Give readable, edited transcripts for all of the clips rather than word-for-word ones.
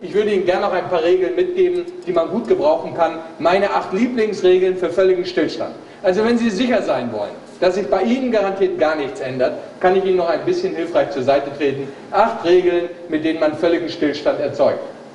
Ich würde Ihnen gerne noch ein paar Regeln mitgeben, die man gut gebrauchen kann. Meine 8 Lieblingsregeln für völligen Stillstand. Also wenn Sie sicher sein wollen, dass sich bei Ihnen garantiert gar nichts ändert, kann ich Ihnen noch ein bisschen hilfreich zur Seite treten. 8 Regeln, mit denen man völligen Stillstand erzeugt.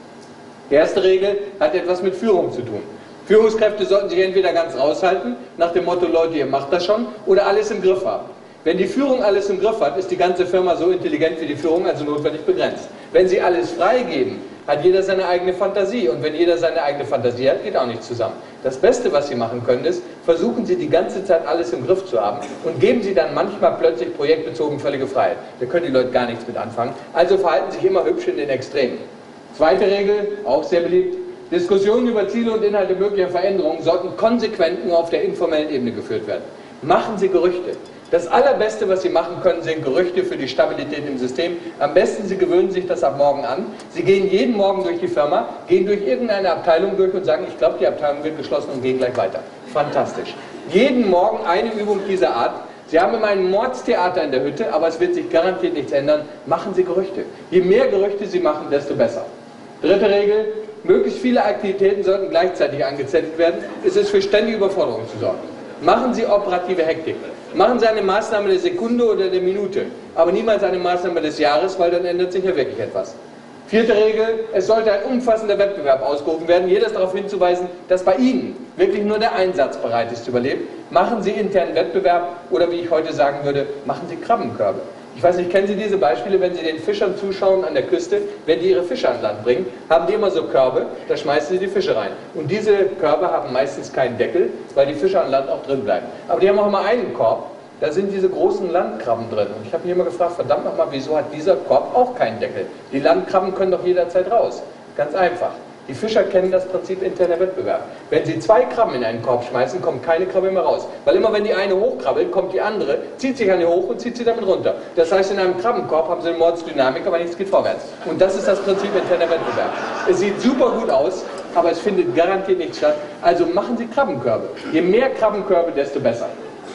Die erste Regel hat etwas mit Führung zu tun. Führungskräfte sollten sich entweder ganz raushalten, nach dem Motto, Leute, ihr macht das schon, oder alles im Griff haben. Wenn die Führung alles im Griff hat, ist die ganze Firma so intelligent wie die Führung, also notwendig begrenzt. Wenn Sie alles freigeben, hat jeder seine eigene Fantasie. Und wenn jeder seine eigene Fantasie hat, geht auch nichts zusammen. Das Beste, was Sie machen können, ist, versuchen Sie die ganze Zeit alles im Griff zu haben und geben Sie dann manchmal plötzlich projektbezogen völlige Freiheit. Da können die Leute gar nichts mit anfangen. Also verhalten sich immer hübsch in den Extremen. Zweite Regel, auch sehr beliebt. Diskussionen über Ziele und Inhalte möglicher Veränderungen sollten konsequent nur auf der informellen Ebene geführt werden. Machen Sie Gerüchte. Das Allerbeste, was Sie machen können, sind Gerüchte für die Stabilität im System. Am besten, Sie gewöhnen sich das ab morgen an. Sie gehen jeden Morgen durch die Firma, gehen durch irgendeine Abteilung durch und sagen, ich glaube, die Abteilung wird geschlossen und gehen gleich weiter. Fantastisch. Jeden Morgen eine Übung dieser Art. Sie haben immer ein Mordstheater in der Hütte, aber es wird sich garantiert nichts ändern. Machen Sie Gerüchte. Je mehr Gerüchte Sie machen, desto besser. Dritte Regel, möglichst viele Aktivitäten sollten gleichzeitig angezettelt werden. Es ist für ständige Überforderung zu sorgen. Machen Sie operative Hektik. Machen Sie eine Maßnahme der Sekunde oder der Minute, aber niemals eine Maßnahme des Jahres, weil dann ändert sich ja wirklich etwas. Vierte Regel, es sollte ein umfassender Wettbewerb ausgerufen werden. Jeder ist darauf hinzuweisen, dass bei Ihnen wirklich nur der Einsatz bereit ist zu überleben. Machen Sie internen Wettbewerb oder wie ich heute sagen würde, machen Sie Krabbenkörbe. Ich weiß nicht, kennen Sie diese Beispiele, wenn Sie den Fischern zuschauen an der Küste, wenn die ihre Fische an Land bringen, haben die immer so Körbe, da schmeißen sie die Fische rein. Und diese Körbe haben meistens keinen Deckel, weil die Fische an Land auch drin bleiben. Aber die haben auch immer einen Korb, da sind diese großen Landkrabben drin. Und ich habe mich immer gefragt, verdammt nochmal, wieso hat dieser Korb auch keinen Deckel? Die Landkrabben können doch jederzeit raus. Ganz einfach. Die Fischer kennen das Prinzip interner Wettbewerb. Wenn sie 2 Krabben in einen Korb schmeißen, kommt keine Krabbe mehr raus. Weil immer wenn die eine hochkrabbelt, kommt die andere, zieht sich an die hoch und zieht sie damit runter. Das heißt, in einem Krabbenkorb haben sie eine Mordsdynamik, aber nichts geht vorwärts. Und das ist das Prinzip interner Wettbewerb. Es sieht super gut aus, aber es findet garantiert nicht statt. Also machen Sie Krabbenkörbe. Je mehr Krabbenkörbe, desto besser.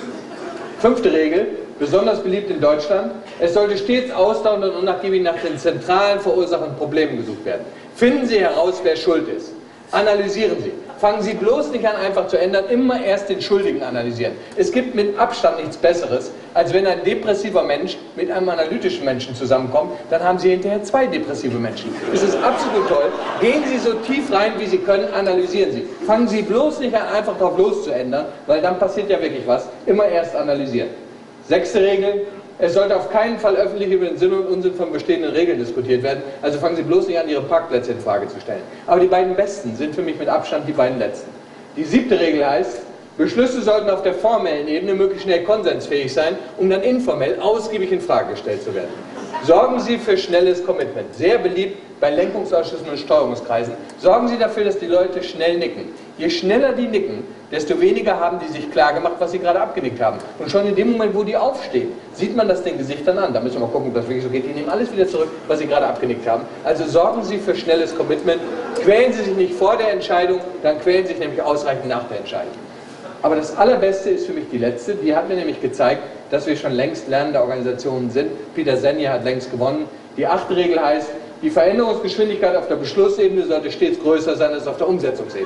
5. Regel, besonders beliebt in Deutschland, es sollte stets ausdauernd und unnachgiebig nach den zentralen verursachernden Problemen gesucht werden. Finden Sie heraus, wer schuld ist. Analysieren Sie. Fangen Sie bloß nicht an, einfach zu ändern, immer erst den Schuldigen analysieren. Es gibt mit Abstand nichts Besseres, als wenn ein depressiver Mensch mit einem analytischen Menschen zusammenkommt, dann haben Sie hinterher 2 depressive Menschen. Es ist absolut toll. Gehen Sie so tief rein, wie Sie können, analysieren Sie. Fangen Sie bloß nicht an, einfach drauf loszuändern, weil dann passiert ja wirklich was. Immer erst analysieren. 6. Regel. Es sollte auf keinen Fall öffentlich über den Sinn und Unsinn von bestehenden Regeln diskutiert werden. Also fangen Sie bloß nicht an, Ihre Parkplätze in Frage zu stellen. Aber die beiden besten sind für mich mit Abstand die beiden letzten. Die 7. Regel heißt, Beschlüsse sollten auf der formellen Ebene möglichst schnell konsensfähig sein, um dann informell ausgiebig in Frage gestellt zu werden. Sorgen Sie für schnelles Commitment. Sehr beliebt bei Lenkungsausschüssen und Steuerungskreisen. Sorgen Sie dafür, dass die Leute schnell nicken. Je schneller die nicken, desto weniger haben die sich klar gemacht, was sie gerade abgenickt haben. Und schon in dem Moment, wo die aufstehen, sieht man das den Gesichtern an. Da müssen wir mal gucken, ob das wirklich so geht. Die nehmen alles wieder zurück, was sie gerade abgenickt haben. Also sorgen Sie für schnelles Commitment. Quälen Sie sich nicht vor der Entscheidung, dann quälen Sie sich nämlich ausreichend nach der Entscheidung. Aber das Allerbeste ist für mich die letzte. Die hat mir nämlich gezeigt, dass wir schon längst lernende Organisationen sind. Peter Senja hat längst gewonnen. Die 8. Regel heißt, die Veränderungsgeschwindigkeit auf der Beschlussebene sollte stets größer sein als auf der Umsetzungsebene.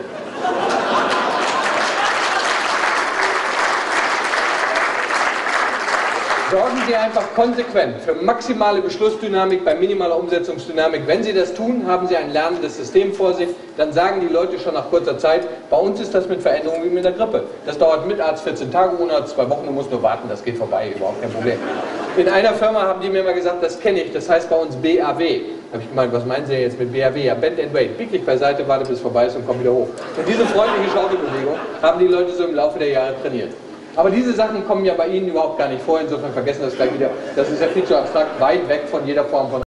Sorgen Sie einfach konsequent für maximale Beschlussdynamik bei minimaler Umsetzungsdynamik. Wenn Sie das tun, haben Sie ein lernendes System vor sich. Dann sagen die Leute schon nach kurzer Zeit, bei uns ist das mit Veränderungen wie mit der Grippe. Das dauert mit Arzt 14 Tage, ohne Arzt 2 Wochen, du musst nur warten, das geht vorbei, überhaupt kein Problem. In einer Firma haben die mir mal gesagt, das kenne ich, das heißt bei uns BAW. Da habe ich gemeint, was meinen Sie jetzt mit BAW? Ja, Bend and Wait. Bieg dich beiseite, warte bis es vorbei ist und komm wieder hoch. Und diese freundliche Schaukelbewegung haben die Leute so im Laufe der Jahre trainiert. Aber diese Sachen kommen ja bei Ihnen überhaupt gar nicht vor, insofern vergessen das gleich wieder. Das ist ja viel zu abstrakt, weit weg von jeder Form von